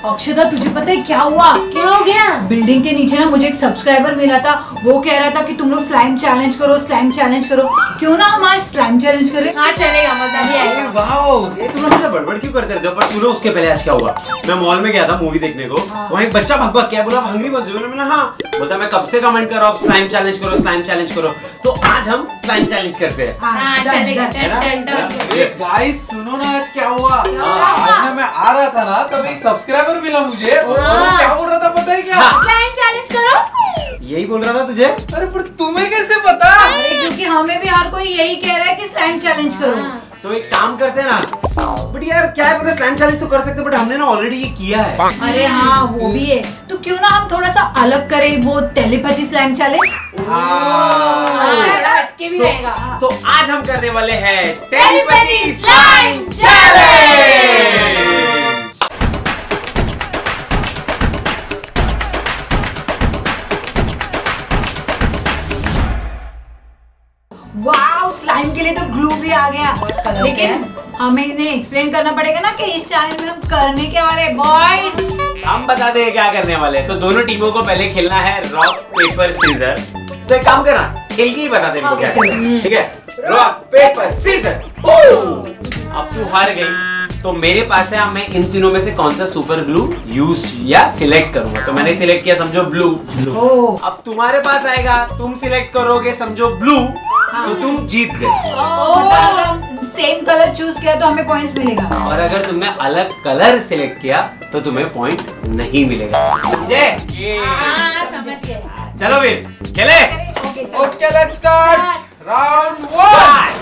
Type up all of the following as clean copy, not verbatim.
अक्षदा तुझे पता है क्या हुआ? क्या हो गया? बिल्डिंग के नीचे ना मुझे एक सब्सक्राइबर मिला था, वो कह रहा था कि तुम लोग स्लाइम चैलेंज करो, स्लाइम चैलेंज करो। क्यों ना हम आज स्लाइम चैलेंज करें? हाँ चलेगा, मजा भी आएगा। वाओ, ये तुम लोग मुझे बड़बड़ क्यों करते रहते हो? पर सुनो, उसके पहले आज क्या हुआ। मैं मॉल में गया था मूवी देखने को, वहाँ एक बच्चा भग क्या बोला, हंग्री बन चुके। मैंने हाँ बोलता, मैं कब से कमेंट कर रहा हूँ स्लाइम चैलेंज करो, स्लाइम चैलेंज करो। तो आज हम स्लाइम चैलेंज करते हैं। हाँ चलेगा। गाइस सुनो ना, आज क्या हुआ? आज ना मैं आ रहा था ना, तब एक सब्सक्राइबर मिला मुझे, और क्या बोल रहा था पता है क्या? स्लाइम चैलेंज करो। यही बोल रहा था तुझे। अरे पर तुम्हें कैसे पता? अरे क्योंकि हमें भी हर कोई यही कह रहा है कि स्लाइम चैलेंज करो। तो एक काम करते हैं ना, बट यार क्या है पता, स्लाइम चैलेंज तो कर सकते, बट हमने ना ऑलरेडी ये किया है। अरे हाँ वो भी है, तो क्यों ना हम थोड़ा सा अलग करें, वो टेलीपैथी स्लाइम चैलेंज। हटके भी रहेगा। तो आज हम करने वाले हैं telepathy slime challenge. Wow, slime के लिए तो ग्लू भी आ गया, लेकिन हमें इन्हें एक्सप्लेन करना पड़ेगा ना कि इस चैलेंज में हम करने के वाले। बॉयज हम बता दें क्या करने वाले हैं। तो दोनों टीमों को पहले खेलना है रॉक पेपर सीजर। तो एक काम करना, खेल के ही बता देना क्या करना, ठीक है? Rock paper scissor. अब तू हार गई, तो मेरे पास है, मैं इन तीनों में से कौन सा सुपर ग्लू यूज या सिलेक्ट करूंगा। तो मैंने सिलेक्ट किया, समझो ब्लू। अब तुम्हारे पास आएगा, तुम सिलेक्ट करोगे, समझो ब्लू, तो तुम जीत गए। मतलब अगर सेम कलर चूज किया तो हमें पॉइंट्स मिलेगा, और अगर तुमने अलग कलर सिलेक्ट किया तो तुम्हें पॉइंट नहीं मिलेगा। समझे? चलो फिर खेले। Okay let's start round 1।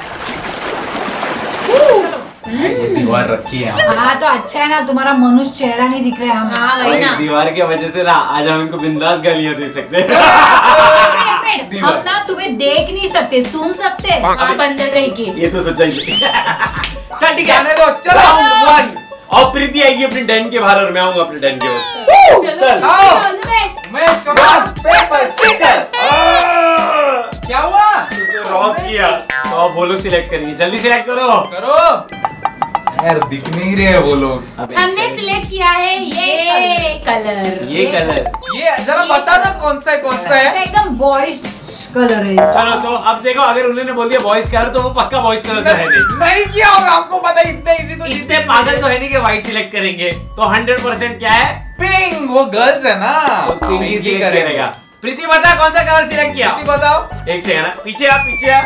दीवार रखी है। हाँ तो अच्छा है ना, तुम्हारा मनुष्य चेहरा नहीं दिख रहा है हमें। हाँ वही इस ना। दीवार की वजह से ना आज हम इनको बिंदास गालियां दे सकते हैं। हम ना तुम्हें देख नहीं सकते, सुन सकते। आप अंदर रह के। ये तो सच्चाई है। चल ठीक है, आने दो, चलो। राउंड 1। और प्रीति आएगी अपने डेन के बाहर और मैं आऊंगा अपने डेन के बाहर। चल आओ। All the best. Umesh come rock on. Paper scissor. क्या हुआ? उसने रॉक किया, तो अब वो लोग सिलेक्ट करेंगे। जल्दी सिलेक्ट करो। करो यार, दिख नहीं रहे वो लोग। हमने सिलेक्ट किया है ये कलर। ये कलर, ये जरा बता ना कौन सा है? एकदम बॉयज कलर है। चलो तो अब देखो, अगर उन्होंने बोल दिया बॉयज कलर तो वो पक्का बॉयज कलर तो है नहीं। नहीं किया होगा, हमको पता है, इतना इजी तो इतने पागल तो है नहीं कि व्हाइट सिलेक्ट करेंगे। तो 100% क्या है? पिंक। वो गर्ल्स है ना, तो पिंक ही सिलेक्ट करेगा। प्रीति बता कौन सा कलर सिलेक्ट किया? प्रीति बताओ। एक सेकंड ना, पीछे आ, पीछे आ।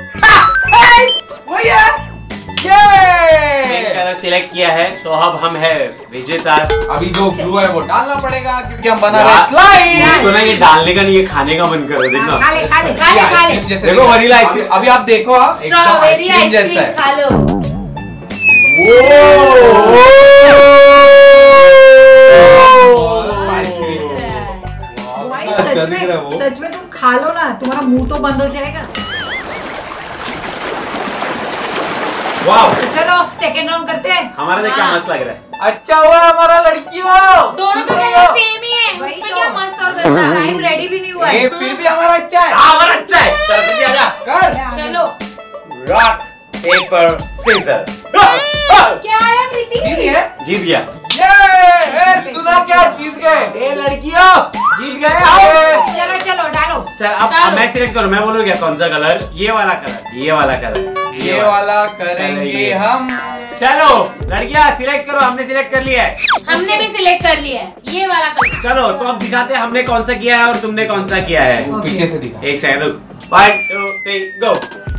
वही है। पिंक कलर सिलेक्ट किया है, तो अब हम है विजेता। अभी जो ब्लू है वो डालना पड़ेगा, क्योंकि हम बना रहे हैं स्लाइम। इसको ना ये डालने का नहीं, ये खाने का मन कर रहा है। देखना, खा ले खा ले खा ले खा ले। देखो वनीला आइसक्रीम। अभी आप देखो, एकदम स्ट्रॉबेरी आइसक्रीम जैसा आइसक्रीम है। खा लो। सच में तुम खा लो ना, तुम्हारा मुंह तो बंद हो जाएगा। वाओ, चलो सेकंड राउंड करते हैं। हमारा देख क्या मस्त लग रहा है। अच्छा हुआ हमारा लड़की हो। दोनों तो कहते सेम ही है, वही उसमें तो। क्या मस्त और करना है। टाइम रेडी भी नहीं हुआ है। फिर भी हमारा अच्छा है। हमारा अच्छा है। चल प्रीति आजा। कर। चलो रॉक पेपर सीजर। क्या आया प्रीति? जीत है। जीत गया। ये सुना क्या, जीत गए। ए लड़कियों, जीत गए आओ। चलो चलो डालो। चल अब मैं सिलेक्ट करूं, मैं बोलूं क्या कौन सा कलर? ये वाला कलर, ये वाला कलर, ये वाला करेंगे हम। चलो लड़कियां सिलेक्ट करो, हमने सिलेक्ट कर लिया है। हमने भी सिलेक्ट कर लिया है ये वाला कलर। चलो तो अब दिखाते हैं हमने कौन सा किया है और तुमने कौन सा किया है। पीछे से दिखा। एक सेकंड रुक। 1 2 3 गो।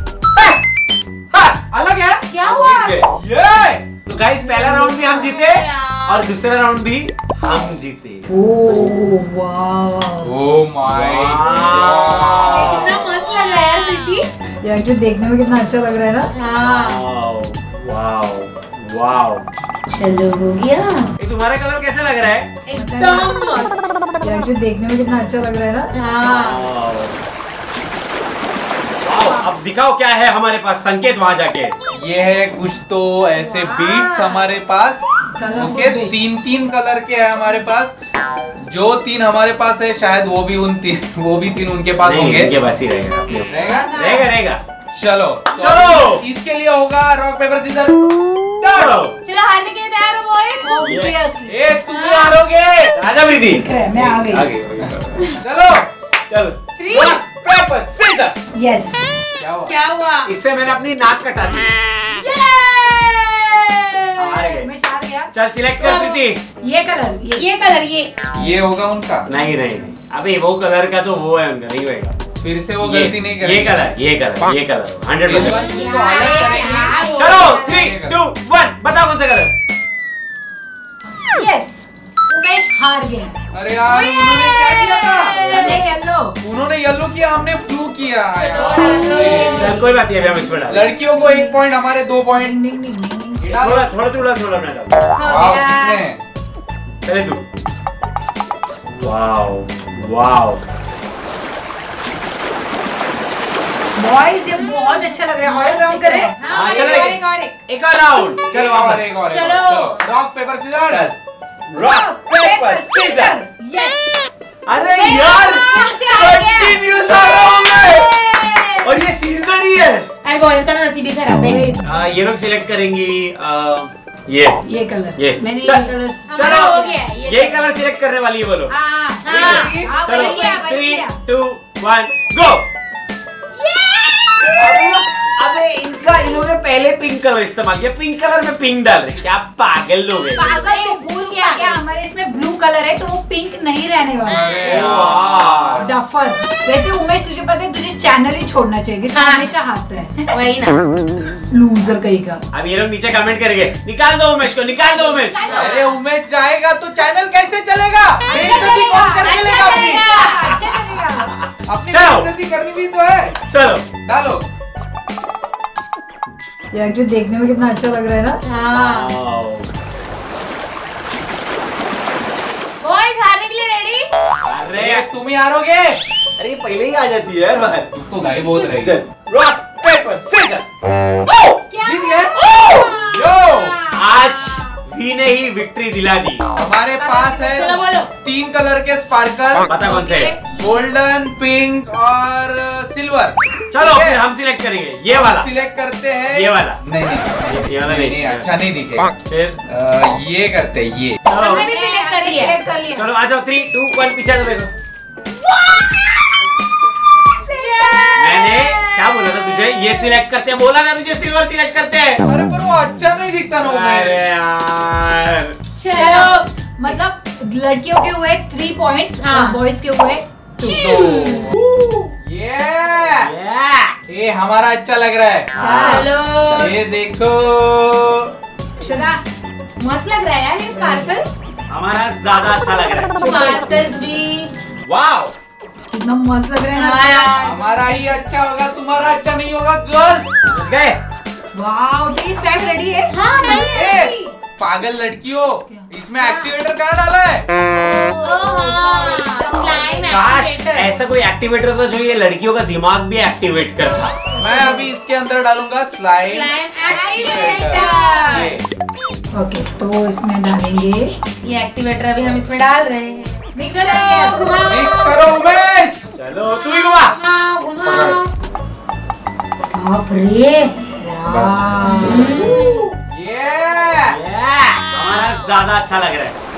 अलग है। क्या हुआ? ये तो गाइस पहला राउंड भी हम जीते और दूसरा राउंड भी हम जीते। ओह वाह, ओ माय गॉड। कितना मस्त लग रहा है यार प्रीति। यार जो देखने में कितना अच्छा लग रहा है ना। हाँ वाओ वाओ। चलो हो गया। ये तुम्हारा कलर कैसा लग रहा है? एकदम मस्त। यार जो देखने में कितना अच्छा लग रहा है ना। हाँ अब दिखाओ क्या है हमारे पास। संकेत वहां जाके। ये है कुछ तो ऐसे बीट्स हमारे पास। ओके, 3 कलर के है हमारे पास। जो 3 हमारे पास है, शायद वो भी तीन उनके पास होंगे। इनके पास ही रहेगा। रहेगा। रहेगा। चलो चलो। इसके लिए होगा रॉक पेपर सीजर। चलो चलो हारने के लिए तैयार हो बॉयज? Obviously. ए तुम भी हारोगे। आजा प्रीति। दिख रहा है, मैं आ गई। चलो चलो 3 रॉक पेपर सीजर। यस। क्या हुआ? इससे मैंने अपनी नाक कटा दी। हार गए। मैं हार गया। चल सिलेक्ट कर प्रीति। ये कलर, ये कलर, ये होगा उनका। नहीं नहीं नहीं, अबे वो कलर का तो वो है उनका, नहीं होएगा। फिर से वो गलती नहीं करेंगे। ये कलर 100%। इसको अलग करेंगे। चलो 3 2 1 बताओ कौन सा कलर। यस। उमेश हार गया। अरे यार उन्होंने क्या किया था? मैंने येलो। उन्होंने येलो किया, हमने ब्लू किया। चल कोई बात नहीं, अभी हम इस पर डाल। लड़कियों को 1 पॉइंट, हमारे 2 पॉइंट। डिंग डिंग डिंग डिंग। थोड़ा थोड़ा थोड़ा थोड़ा मैं डाल। वाओ कितने। चले तू। वाओ वाओ बॉयज ये बहुत अच्छा लग रहा है। और एक राउंड करें? हाँ, चलो एक और एक और राउंड। चलो वापस। एक और चलो। Rock paper scissor. Rock paper scissor. Yes. अरे यार कंटिन्यूस आ रहा हूँ मैं, और ये सीजर ही है। अरे बॉयज का नसीब ही खराब है। ये लोग सिलेक्ट करेंगी ये कलर। ये मैंने चल, ये कलर। चलो हो गया, ये कलर सिलेक्ट करने वाली है वो लोग। हाँ चलो वही किया, वही 3 किया। 2 1 गो। अबे इनका इन्होंने पहले पिंक कलर इस्तेमाल किया, पिंक कलर में पिंक डाल रहे, क्या पागल लोग हैं। पागल तो भूल गया क्या हमारे इसमें ब्लू कलर है तो वो पिंक नहीं रहने वाला। वाह। डफर। वैसे उमेश तुझे पता है तुझे चैनल ही छोड़ना चाहिए, तू हाँ। हमेशा हारता है। वही ना। लूजर कहीं का। अब ये लोग नीचे कमेंट करेंगे, निकाल दो उमेश को, निकाल दो उमेश। अरे उमेश जाएगा तो चैनल कैसे चलेगा? बेइज्जती कौन करके लेगा अपनी? अच्छा चलेगा। अपनी चलो। बेइज्जती करनी भी तो है। चलो डालो। यार जो देखने में कितना अच्छा लग रहा है ना। हाँ। वाओ। बॉयज हारने के लिए रेडी? अरे अरे तुम ही हारोगे। अरे ये पहले ही आ जाती है यार बाहर। उसको गाय बहुत रहेगी। चल रॉक पेपर सीजर। जीत गए। यो आज वी ने ही विक्ट्री दिला दी। हमारे पास है चलो बोलो। 3 कलर के स्पार्कल, पता कौन से है? गोल्डन, पिंक और सिल्वर। चलो फिर हम सिलेक्ट करेंगे ये वाला। सिलेक्ट करते हैं ये वाला। नहीं ये वाला नहीं अच्छा नहीं दिखेगा। फिर ये करते हैं ये। चलो हमने भी सिलेक्ट कर लिया। सिलेक्ट कर लिया। चलो आ जाओ 3 2 1 पीछे तो देखो। मैंने क्या बोला था तुझे, ये सिलेक्ट करते हैं, बोला ना तुझे सिल्वर सिलेक्ट करते हैं। अरे पर वो अच्छा नहीं दिखता ना अरे उमेश। यार चलो मतलब लड़कियों के हुए 3 पॉइंट्स हाँ। और बॉयज के हुए 2। ये हमारा अच्छा लग रहा है। चलो। ये देखो अक्षदा मस्त लग रहा है यार ये स्पार्कल। हमारा ज्यादा अच्छा लग रहा है। स्पार्कल्स भी। वाओ कितना मस्त लग रहा है ना हाँ अक्षदा। यार। हमारा ही अच्छा होगा, तुम्हारा अच्छा नहीं होगा गर्ल्स। समझ गए? वाओ तो ये स्लाइम रेडी है। हाँ नहीं ए, है। पागल लड़कियों, इसमें एक्टिवेटर कहाँ डाला है? स्लाइम काश एक्टिवेटर। ऐसा कोई एक्टिवेटर होता जो ये लड़कियों का दिमाग भी एक्टिवेट करता। मैं अभी इसके अंदर डालूंगा slime slime activator. Activator. Okay तो इसमें डालेंगे। ये एक्टिवेटर अभी हम इसमें डाल रहे हैं। मिक्स चलो करेंगे। घुमाओ। मिक्स करो उमेश। चलो तू ही घुमा। घुमाओ घुमाओ। बाप रे। वाह। ये हमारा ज्यादा अच्छा लग रहा है।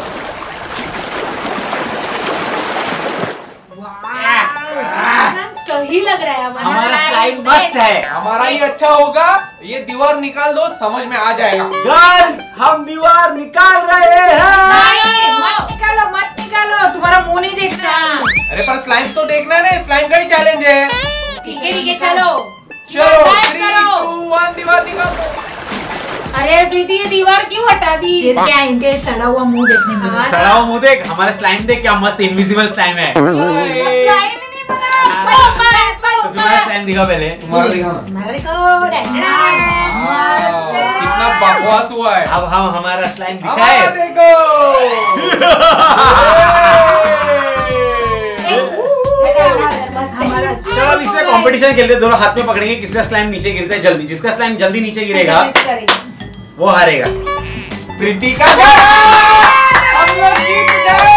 सही लग रहा है हमारा स्लाइम मस्त है। हमारा ही अच्छा होगा। ये दीवार निकाल दो, समझ में आ जाएगा। गर्ल्स हम दीवार निकाल रहे हैं। मत निकालो मत निकालो, तुम्हारा मुंह नहीं देखना। अरे पर स्लाइम तो देखना है ना, स्लाइम का ही चैलेंज है। ठीक है चलो। चलो Dive 3 करो। 2 1 दीवार निकाल दो। अरे प्रीति ये दीवार क्यों हटा दी? फिर क्या इनके सड़ा हुआ मुंह देखने में हाँ। सड़ा हुआ मुंह देख, हमारा स्लाइम देख, क्या मस्त इनविजिबल स्लाइम है। स्लाइम ही नहीं बना। तो तुम्हारा स्लाइम दिखा पहले। तुम्हारा दिखाना। मस्त है। कितना बकवास हुआ है। अब हम हमारा स्लाइम हमारा दिखाए। देखो। हमारा चलो अब इसमें कंपटीशन खेलते हैं, दोनों हाथ में पकड़ेंगे, किसका स्लाइम नीचे गिरता है जल्दी, जिसका स्लाइम जल्दी नीचे गिरेगा वो हारेगा। प्रीति का हम लोग जीत गए।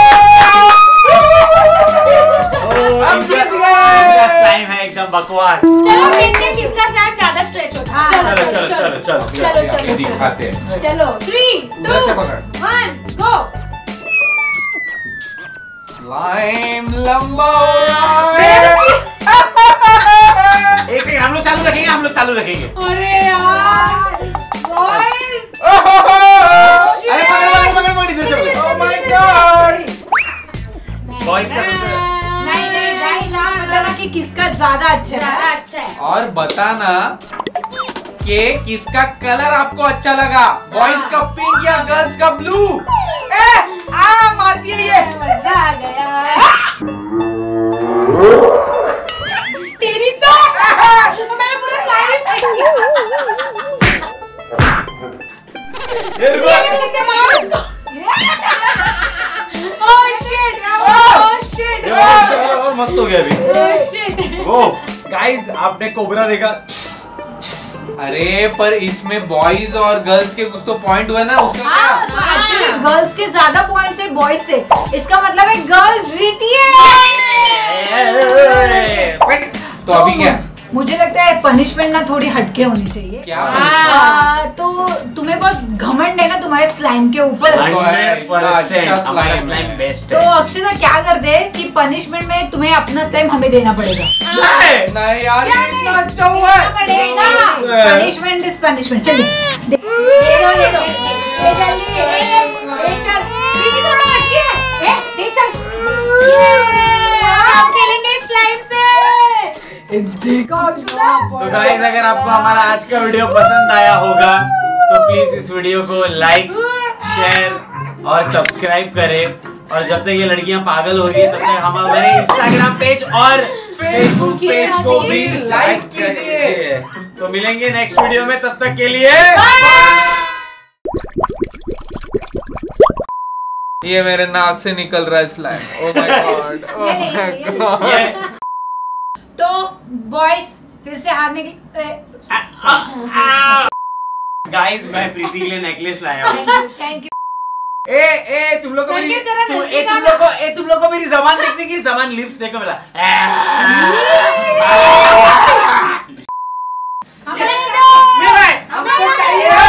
हम जीत गए। स्लाइम है एकदम बकवास। चलो देखते हैं किसका स्लाइम ज्यादा स्ट्रेच होता है। चलो चलो चलो चलो चलो दिखाते हैं। चलो 3 उधर से 2 पकड़। 1 स्लाइम लंबा हो रहा है। एक सेकंड, हम लोग चालू रखेंगे। अरे यार बॉयज, अरे पकड़ इधर से। Oh my God! बॉयज का सबसे नहीं गाइस, आप बताना कि किसका ज्यादा अच्छा है। और बताना कि किसका कलर आपको अच्छा लगा, बॉयज का पिंक या गर्ल्स का ब्लू। मार दिया ये। मजा आ गया। तेरी तो मेरा पूरा स्लाइम मस्त हो गया अभी। ओ गाइस, आपने कोबरा देखा? अरे पर इसमें बॉयज और गर्ल्स के कुछ तो पॉइंट हुए ना, उसका क्या? एक्चुअली गर्ल्स के ज्यादा पॉइंट्स है बॉयज से, इसका मतलब है गर्ल्स जीती है। तो अभी क्या? मुझे लगता है पनिशमेंट ना थोड़ी हटके होनी चाहिए। क्या? तो तुम्हें बहुत घमंड है ना तुम्हारे स्लाइम के ऊपर। 100% हमारा स्लाइम बेस्ट तो है। अक्षदा क्या कर दे कि पनिशमेंट में तुम्हें अपना स्लाइम हमें देना पड़ेगा। नहीं यार, ये इतना अच्छा हुआ है। Punishment is punishment. चलिए ले लो ले जल्दी ले चल। दीदी थोड़ा हटके है, ले चल। हम खेलेंगे स्लाइम से। तो गाइस, अगर आपको हमारा आज का वीडियो पसंद आया होगा तो प्लीज इस वीडियो को लाइक, शेयर और सब्सक्राइब करें। और जब तक ये लड़कियां पागल हो रही है तब तक हम हमारे इंस्टाग्राम पेज और फेसबुक पेज को भी लाइक कीजिए। तो मिलेंगे नेक्स्ट वीडियो में, तब तक के लिए ये मेरे नाक से निकल रहा है slime. Oh my God, oh my God. तो बॉयज फिर से हारने के गाइस, मैं प्रीति के लिए नेकलेस लाया हूँ। Thank you. तुम लोग को मेरी संकेत तेरा नजदीक तुम लोग को मेरी जबान देखने की, जबान लिप्स देखो मेरा। मेरा है, हमको चाहिए।